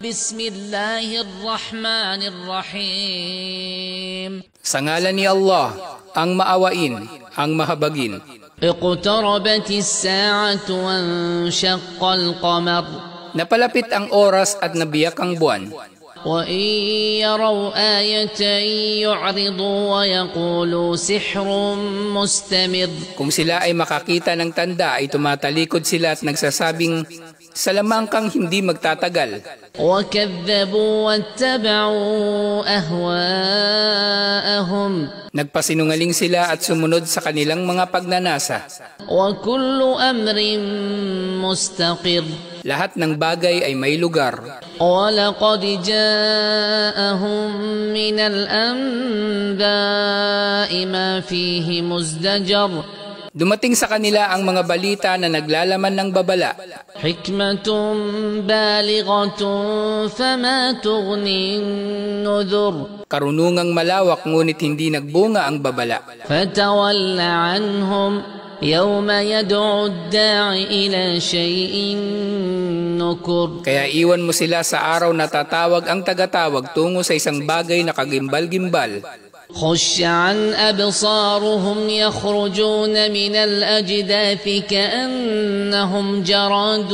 Bismillahirrahmanirrahim. Sa ngalan ni Allah, ang maawain, ang mahabagin. Iqtarabatis sa'atu wanshaqqal qamar. Napalapit ang oras at nabiyak ang buwan. وَإِن يَرَوْا آيَةً يُعْرِضُوا وَيَقُولُوا سِحْرٌ مُسْتَمِرٌ. Kung sila ay makakita ng tanda ay tumatalikod sila at nagsasabing, salamang kang hindi magtatagal. وَكَذَّبُوا وَاتَّبَعُوا أَهْوَاءَهُمْ. Nagpasinungaling sila at sumunod sa kanilang mga pagnanasa. وَكُلُّ أَمْرٍ مُسْتَقِرٌ. Lahat ng bagay ay may lugar. وَلَقَدْ جَاءَهُم مِّنَ الْأَنبَاءِ مَا فِيهِ مُزْدَجَرٌ. Dumating sa kanila ang mga balita na naglalaman ng babala. حِكْمَةٌ بَالِغَةٌ فَمَا تُغْنِي النُّذُرُ. Karunungang malawak ngunit hindi nagbunga ang babala. فَتَوَلَّ عَنْهُمْ يَوْمَ يَدْعُ الدَّاعِ إِلَى شَيْءٍ نُكُرٍ. Kaya iwan mo sila sa araw na tatawag ang tagatawag tungo sa isang bagay na kagimbal-gimbal. خُشَّ عَنْ أَبْصَارُهُمْ يَخْرُجُونَ مِنَ الْأَجْدَاثِ كَأَنَّهُمْ جَرَادٌ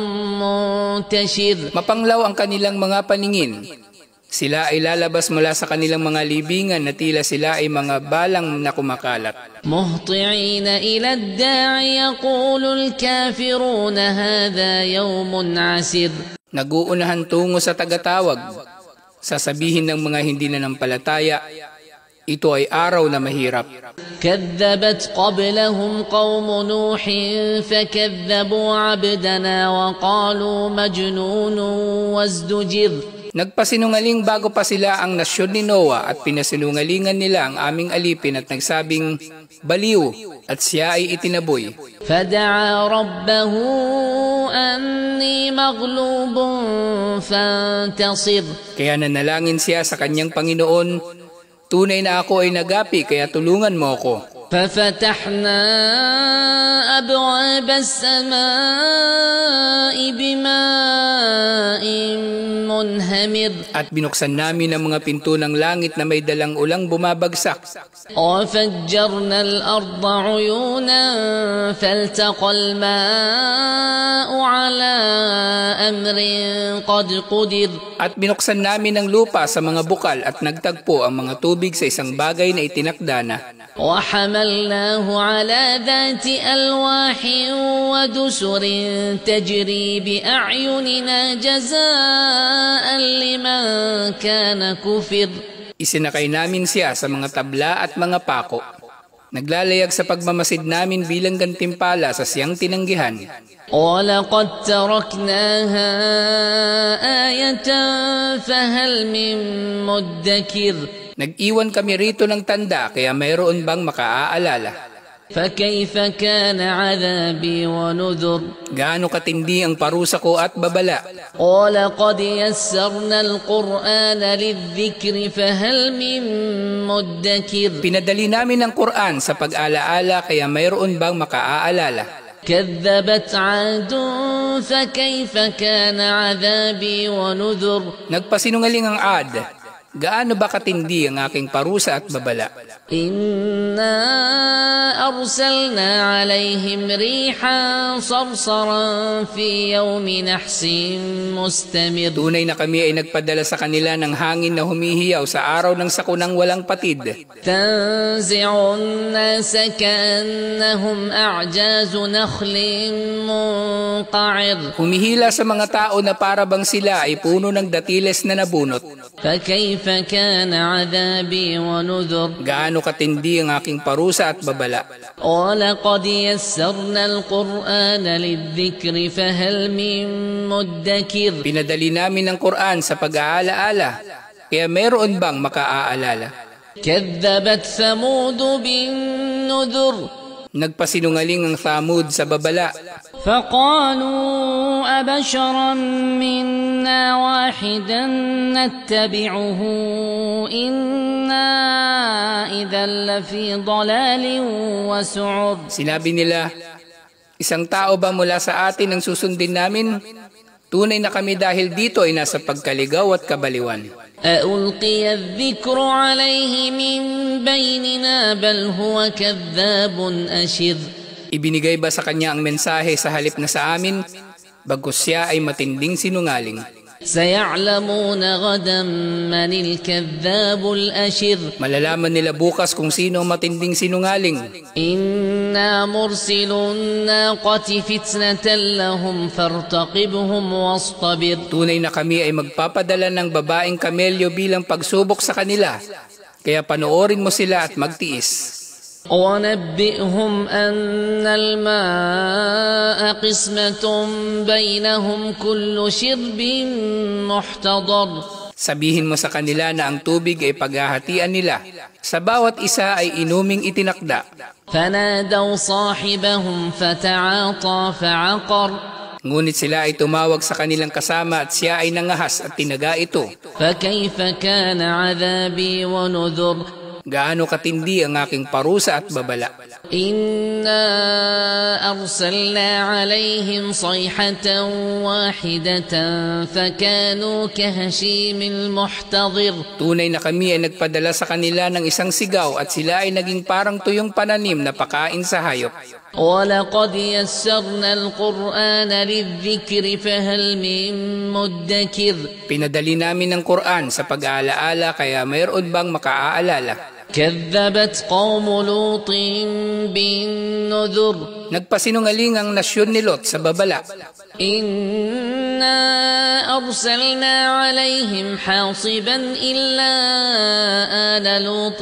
مُنتَشِرٌ. Mapanglaw ang kanilang mga paningin. Sila ay lalabas mula sa kanilang mga libingan na tila sila ay mga balang na kumakalat. مُهْطِعِينَ إِلَى الدَّاعِ يَقُولُ الْكَافِرُونَ هَذَا يَوْمٌ عَسِرٌ. Naguunahan tungo sa tagatawag. Sasabihin ng mga hindi nanampalataya, ito ay araw na mahirap. كذبت قبلهم قوم نوح فكذبوا عبدنا وقالوا مجنون وازدجر. Nagpasinungaling bago pa sila ang nasyon ni Noah at pinasinungalingan nila ang aming alipin at nagsabing baliw at siya ay itinaboy. فدعا ربه أني مغلوب فانتصر. Kaya nanalangin siya sa kanyang Panginoon, tunay na ako ay nagapi kaya tulungan mo ako. ففتحنا أبواب السماء بماء منهمر. At binuksan namin ang mga pinto ng langit na may dalang ulang bumabagsak. وفجرنا الأرض عيونا فالتقى الماء على أمر قد قدر. At binuksan namin ang lupa sa mga bukal at nagtagpo ang mga tubig sa isang bagay na itinakda na. وحملناه على ذات ألواح ودسر تجري بأعيننا جزاء لمن كان كفر. Isinakay namin siya sa mga tabla at mga pako. Naglalayag sa pagmamasid namin bilang gantimpala sa siyang tinanggihan. وَلَقَدْ تَرَكْنَاهَا آيَةً فَهَلْ مِن مُّدَّكِرٍ. Nag-iwan kami rito ng tanda kaya mayroon bang makaaalala? فَكَيْفَ كَانَ عَذَابِي وَنُذُرِ. Gaano katindi ang parusa ko at babala. وَلَقَدْ يَسَّرْنَا الْقُرْآنَ لِلذِّكْرِ فَهَلْ مِن مُّدَّكِرٍ. Pinadali namin ang Quran sa pag-alaala kaya mayroon bang makaaalala? كَذَّبَتْ عَادٌ فَكَيْفَ كَانَ عَذَابِي وَنُذُرِ. Nagpasinungaling ang Ad. Gaano ba katindi ang aking parusa at babala? إِنَّا أَرْسَلْنَا عَلَيْهِمْ رِيحًا صَرْصَرًا فِي يَوْمِ نَحْسٍ مُسْتَمِرٍ. Tunay na kami ay nagpadala sa kanila ng hangin na humihiyaw sa araw ng sakunang walang patid. تَنزِعُ النَّاسَ كَأَنَّهُمْ أَعْجَازُ نَخْلٍ مُنقَعِرٍ. Humihila sa mga tao na para bang sila ay puno ng datiles na nabunot. فَكَيْفَ كَانَ عَذَابِي وَنُذُرِ. Gaano katindi ang aking parusa at babala. وَلَقَدْ يَسَّرْنَا الْقُرْآنَ لِلذِّكْرِ فَهَلْ مِن مُّدَّكِرٍ. Pinadali namin ang Quran sa pag-aalaala, kaya meron bang makaaalala? كَذَّبَتْ ثَمُودُ بِالنُّذُرِ. Nagpasinungaling ang Thamud sa babala. فَقَالُوا أَبَشَرًا مِّنَّا وَاحِدًا نَّتَّبِعُهُ إِنَّا إِذًا لَّفِي ضَلَالٍ وَسُعُرٍ. Sinabi nila, isang tao ba mula sa atin ang susundin namin? Tunay na kami dahil dito ay nasa pagkaligaw at kabaliwan. أألقي الذكر عليه من بيننا بل هو كذاب أشر. Ibinigay ba sa kanya ang mensahe sa halip na sa amin, bagkus siya ay matinding sinungaling? سيعلمون غدا من الكذاب الأشر. Malalaman nila bukas kung sino ang matinding sinungaling. إنا مرسل الناقة فتنة لهم فارتقبهم واصطبر. Tunay na kami ay magpapadala ng babaeng kamelyo bilang pagsubok sa kanila, kaya panoorin mo sila at magtiis. ونبئهم أن الماء قسمة بينهم كل شرب محتضر. Sabihin mo sa kanila na ang tubig ay paghahatian nila. Sa bawat isa ay inuming itinakda. فنادوا صاحبهم فتعاطى فعقر. Ngunit sila ay tumawag sa kanilang kasama at siya ay nangahas at tinaga ito. فكيف كان عذابي ونذر. Gaano katindi ang aking parusa at babala. إنا أرسلنا عليهم صيحة واحدة فكانوا كهشيم المحتضر. Tunay na kami ay nagpadala sa kanila ng isang sigaw at sila ay naging parang tuyong pananim na pakain sa hayop. ولقد يسرنا القرآن للذكر فهل من مدكر. Pinadali namin ang Quran sa pag-aalaala kaya mayroon bang makaaalala? كذبت قوم لوط بالنذر. Nagpasinungaling ang nasyon ni Lot sa babala. إنا أرسلنا عليهم حاصبا إلا آل لوط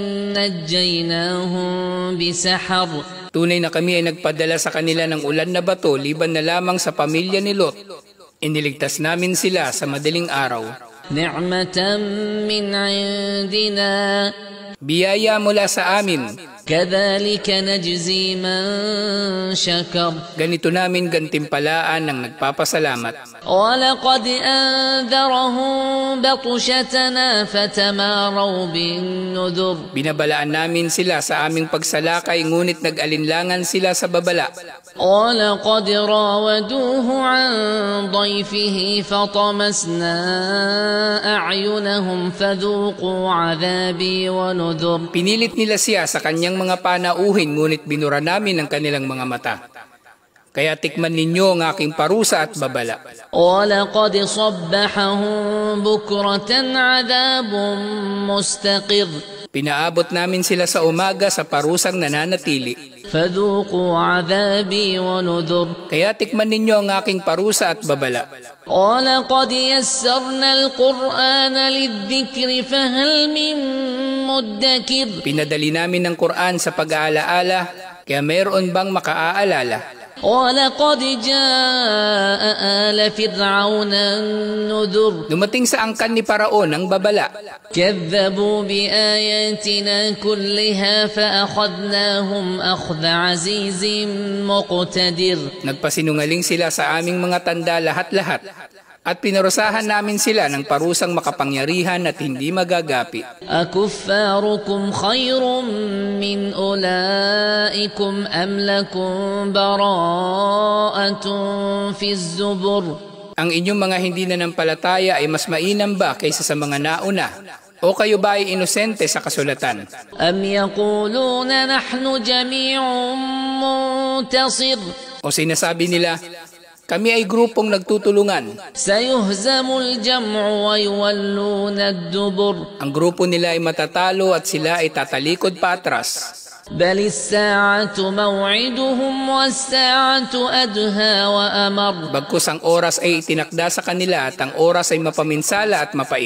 نجيناهم بسحر. Tunay na kami ay nagpadala sa kanila ng ulan na bato liban na lamang sa pamilya ni Lot. Iniligtas namin sila sa madaling araw. نعمة من عندنا. Biyaya mula sa amin. كذلك نجزي من شكر. Ganito namin gantimpalaan ng nagpapasalamat. ولقد أنذرهم بطشتنا فتماروا بالنذر. Binabalaan namin sila sa aming pagsalakay ngunit nag-alinlangan sila sa babala. ولقد راودوه عن ضيفه فطمسنا أعينهم فذوقوا عذابي ونذر. Pinilit nila siya sa kanyang mga panauhin ngunit binura namin ang kanilang mga mata. Kaya tikman ninyo ang aking parusa at babala. ولقد صبحهم بكرة عذاب مستقر. Pinaabot namin sila sa umaga sa parusang nananatili. فذوقوا عذابي ونذر. Kaya tikman ninyo ang aking parusa at babala. ولقد يسرنا القرآن للذكر فهل من مدكر. Pinadali namin ang Quran sa pag-aalaala, kaya mayroon bang makaaalala? ولقد جاء آل فرعون النذر. Dumating sa angkan ni Paraon ang babala. كذبوا بآياتنا كلها فأخذناهم أخذ عزيز مقتدر. Nagpasinungaling sila sa aming mga tanda lahat-lahat at pinarusahan namin sila ng parusang makapangyarihan at hindi magagapi. أكفاركم خير من أولئكم أم لكم براءة في الزبر. Ang inyong mga hindi nanampalataya ay mas mainam ba kaysa sa mga nauna? O kayo ba ay inosente sa kasulatan? أم يقولون نحن جميع منتصر. O sinasabi nila, kami ay grupong nagtutulungan. سيهزم الجمع ويولون الدبر. Ang grupo nila ay matatalo at sila ay tatalikod pa atras. بل الساعة موعدهم والساعة أدهى وأمر. Bagkus ang oras ay itinakda sa kanila at ang oras ay mapaminsala at mapait.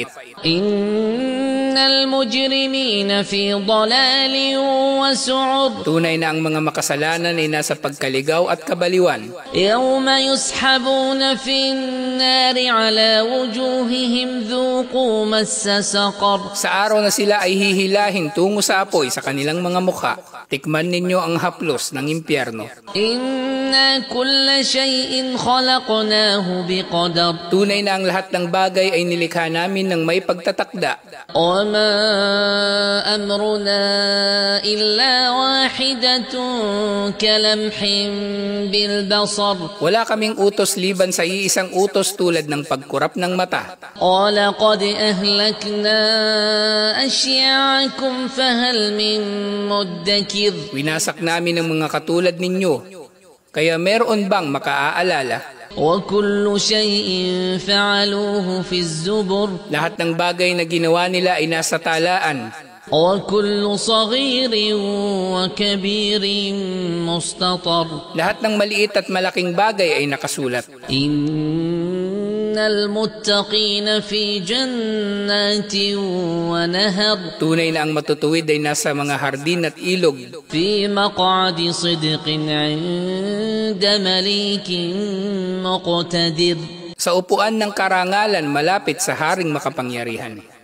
إن المجرمين في ضلال وسعر. Tunay na ang mga makasalanan ay nasa pagkaligaw at kabaliwan. يوم يسحبون في النار على وجوههم ذوقوا مس سقر. Sa araw na sila ay hihilahin tungo sa apoy sa kanilang mga mukha. Tikman ninyo ang haplos ng impyerno. إنا كل شيء خلقناه بقدر. Tunay na ang lahat ng bagay ay nilikha namin ng may pagtatakda. وما أمرنا إلا واحدة كلمح بالبصر. Wala kaming utos liban sa iisang utos utos tulad ng pagkurap ng mata. قال قد أهلكنا أشياعكم فهل من مدكر. Winasak namin ang mga katulad ninyo, kaya meron bang makaaalala? وكل شيء فعلوه في الزبر. Lahat ng bagay na ginawa nila ay nasa talaan. وكل صغير وكبير مستطر. Lahat ng maliit at malaking bagay ay nakasulat. إن المتقين في جنات ونهر. Tunay na ang matutuwid ay nasa mga hardin at ilog. في مقعد صدق عند مليك مقتدر. Sa upuan ng karangalan malapit sa haring makapangyarihan.